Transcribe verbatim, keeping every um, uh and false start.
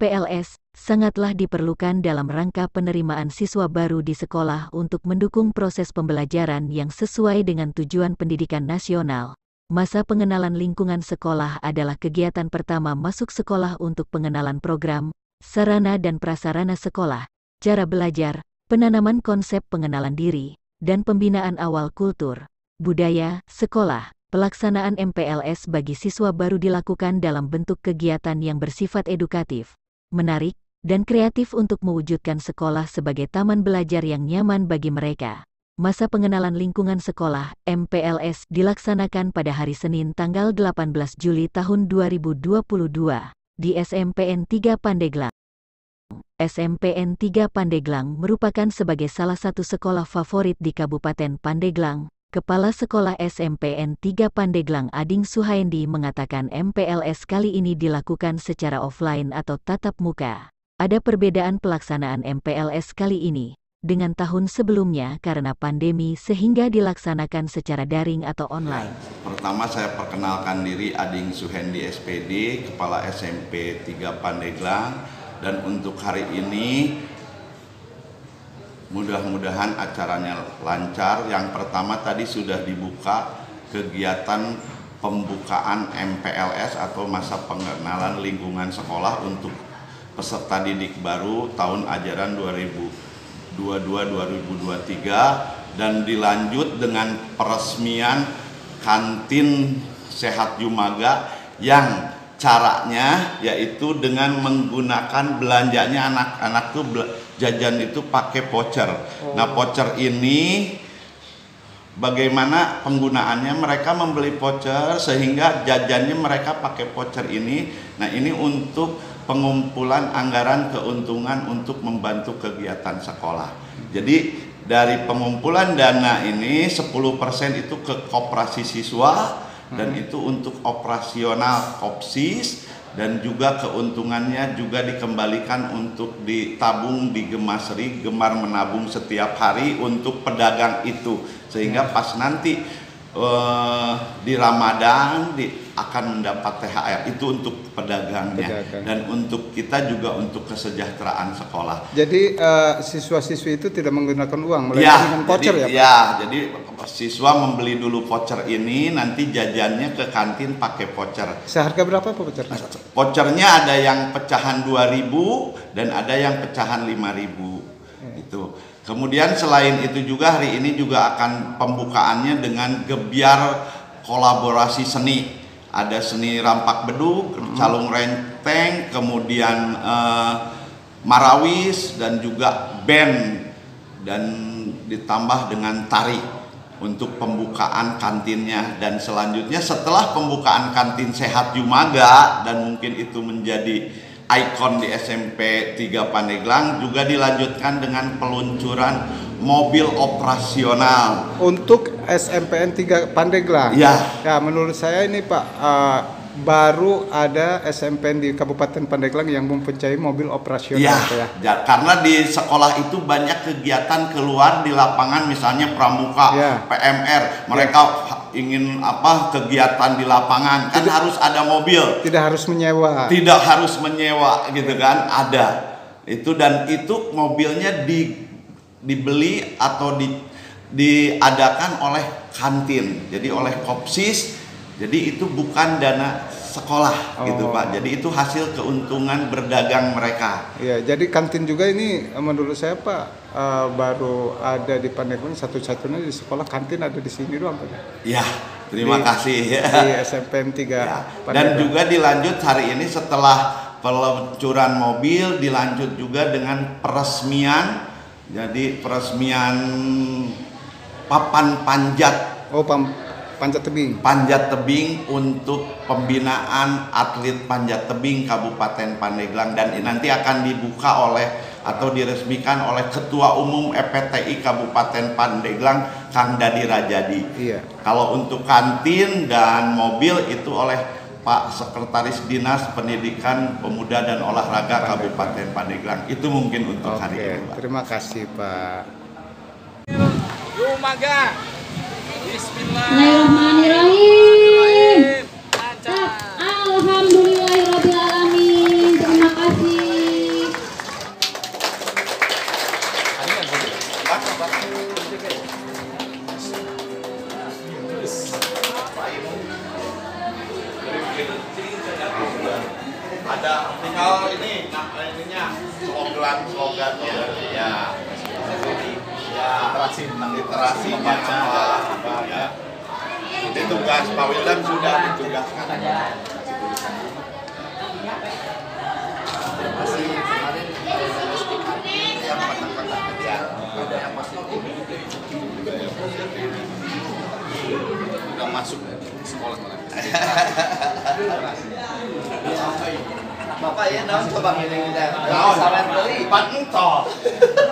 P L S sangatlah diperlukan dalam rangka penerimaan siswa baru di sekolah untuk mendukung proses pembelajaran yang sesuai dengan tujuan pendidikan nasional. Masa pengenalan lingkungan sekolah adalah kegiatan pertama masuk sekolah untuk pengenalan program, sarana dan prasarana sekolah, cara belajar, penanaman konsep pengenalan diri, dan pembinaan awal kultur, budaya, sekolah. Pelaksanaan M P L S bagi siswa baru dilakukan dalam bentuk kegiatan yang bersifat edukatif, menarik, dan kreatif untuk mewujudkan sekolah sebagai taman belajar yang nyaman bagi mereka. Masa pengenalan lingkungan sekolah M P L S dilaksanakan pada hari Senin tanggal delapan belas Juli tahun dua ribu dua puluh dua di S M P N tiga Pandeglang. S M P N tiga Pandeglang merupakan sebagai salah satu sekolah favorit di Kabupaten Pandeglang. Kepala Sekolah S M P N tiga Pandeglang Ading Suhaendi mengatakan M P L S kali ini dilakukan secara offline atau tatap muka. Ada perbedaan pelaksanaan M P L S kali ini dengan tahun sebelumnya karena pandemi sehingga dilaksanakan secara daring atau online. Pertama saya perkenalkan diri Ading Suhendi S P D, Kepala S M P tiga Pandeglang, dan untuk hari ini mudah-mudahan acaranya lancar. Yang pertama tadi sudah dibuka kegiatan pembukaan M P L S atau masa pengenalan lingkungan sekolah untuk peserta didik baru tahun ajaran dua ribu dua puluh dua dua ribu dua puluh tiga, dan dilanjut dengan peresmian kantin Sehat Jumaga yang caranya yaitu dengan menggunakan belanjanya anak-anak tuh jajan itu pakai voucher. Oh. Nah, voucher ini bagaimana penggunaannya? Mereka membeli voucher sehingga jajannya mereka pakai voucher ini. Nah, ini untuk pengumpulan anggaran keuntungan untuk membantu kegiatan sekolah. Jadi dari pengumpulan dana ini sepuluh persen itu ke koperasi siswa, dan itu untuk operasional Kopsis, dan juga keuntungannya juga dikembalikan untuk ditabung di Gemasri, Gemar Menabung setiap hari untuk pedagang itu, sehingga pas nanti uh, di Ramadan di, akan mendapat T H R itu untuk pedagangnya. Pedagang. Dan untuk kita juga untuk kesejahteraan sekolah. Jadi uh, siswa-siswi itu tidak menggunakan uang, melainkan ya, dengan voucher ya Pak? Ya, jadi siswa membeli dulu voucher ini, nanti jajannya ke kantin pakai voucher. Seharga berapa Pak vouchernya? Vouchernya ada yang pecahan dua ribu dan ada yang pecahan lima ribu. Hmm. Itu. Kemudian selain itu juga hari ini juga akan pembukaannya dengan gebyar kolaborasi seni. Ada seni rampak beduk, hmm. calung renteng, kemudian eh, marawis, dan juga band, dan ditambah dengan tari untuk pembukaan kantinnya. Dan selanjutnya setelah pembukaan kantin Sehat Jumaga, dan mungkin itu menjadi ikon di S M P tiga Pandeglang, juga dilanjutkan dengan peluncuran mobil operasional untuk S M P N tiga Pandeglang. Ya. Ya, menurut saya ini Pak, uh, baru ada S M P N di Kabupaten Pandeglang yang mempunyai mobil operasional. Ya, ya. ya, karena di sekolah itu banyak kegiatan keluar di lapangan, misalnya pramuka, ya. P M R, mereka ya. ingin apa kegiatan di lapangan, kan tidak, harus ada mobil. Tidak harus menyewa. Tidak harus menyewa, gitu kan? Ada itu, dan itu mobilnya di dibeli atau di, diadakan oleh kantin, jadi oleh Kopsis, jadi itu bukan dana sekolah. Oh. Gitu Pak, jadi itu hasil keuntungan berdagang mereka. Ya, jadi kantin juga ini menurut saya Pak uh, baru ada di Pandeglang, satu-satunya di sekolah kantin ada di sini doang Pak. Ya, terima di, kasih di S M P N tiga ya. Dan juga dilanjut hari ini setelah peluncuran mobil, dilanjut juga dengan peresmian. Jadi peresmian papan panjat, oh pam, panjat tebing, panjat tebing untuk pembinaan atlet panjat tebing Kabupaten Pandeglang, dan nanti akan dibuka oleh atau diresmikan oleh Ketua Umum E P T I Kabupaten Pandeglang Kang Dadi Rajadi. Iya. Kalau untuk kantin dan mobil itu oleh Pak Sekretaris Dinas Pendidikan Pemuda dan Olahraga Kabupaten Pandeglang. Itu mungkin untuk Oke, hari ini Pak. Terima kasih Pak. Jumaga. Bismillahirrahmanirrahim. Alhamdulillahirrahmanirrahim. Terima kasih. ada tinggal ini, nah ininya slogan slogannya, ya, ya, literasi literasinya, ya. Itu tugas Pak Wildan sudah ditugaskan. Masih kemarin yang kata-kata kerja yang positif udah masuk sekolah Bapak ya, naon coba ngene kita. Naon? Pak Entok.